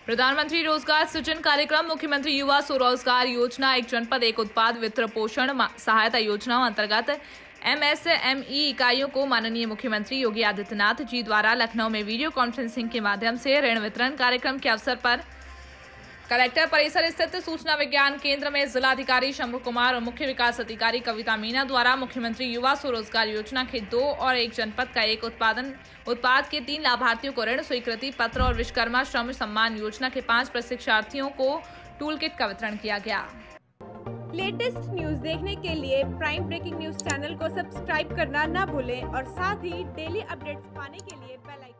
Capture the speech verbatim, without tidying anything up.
प्रधानमंत्री रोजगार सृजन कार्यक्रम, मुख्यमंत्री युवा स्वरोजगार योजना, एक जनपद एक उत्पाद वित्त पोषण सहायता योजना अंतर्गत एमएसएमई इकाइयों को माननीय मुख्यमंत्री योगी आदित्यनाथ जी द्वारा लखनऊ में वीडियो कॉन्फ्रेंसिंग के माध्यम से ऋण वितरण कार्यक्रम के अवसर पर कलेक्टर परिसर स्थित सूचना विज्ञान केंद्र में जिलाधिकारी शंभू कुमार और मुख्य विकास अधिकारी कविता मीना द्वारा मुख्यमंत्री युवा स्वरोजगार योजना के दो और एक जनपद का एक उत्पादन उत्पाद के तीन लाभार्थियों को ऋण स्वीकृति पत्र और विश्वकर्मा श्रम सम्मान योजना के पांच प्रशिक्षार्थियों को टूल किट का वितरण किया गया। लेटेस्ट न्यूज देखने के लिए प्राइम ब्रेकिंग न्यूज चैनल को सब्सक्राइब करना ना भूलें और साथ ही डेली अपडेट्स पाने के लिए बेल आइकन